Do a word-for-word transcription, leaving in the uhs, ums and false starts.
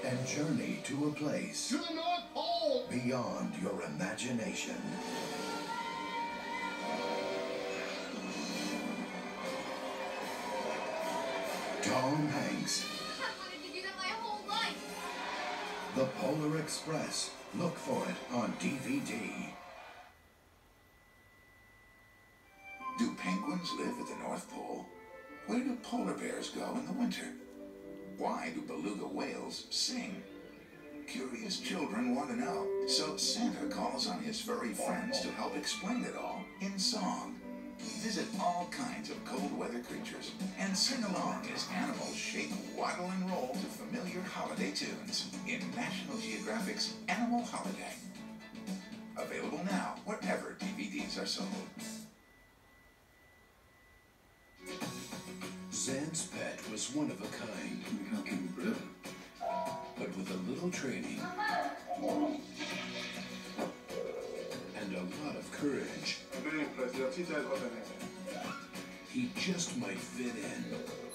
and journey to a place To the North Pole! beyond your imagination. Tom Hanks. I wanted to do that my whole life. The Polar Express. Look for it on D V D. Do penguins live at the North Pole? Where do polar bears go in the winter? Why do beluga whales sing? Curious children want to know, so Santa calls on his furry friends to help explain it all in song. Visit all kinds of cold weather creatures and sing along as animals shake, waddle, and roll to familiar holiday tunes in National Geographic's Animal Holiday. Available now wherever D V Ds are sold. Zan's pet was one of a kind. But with a little training and a lot of courage, he just might fit in.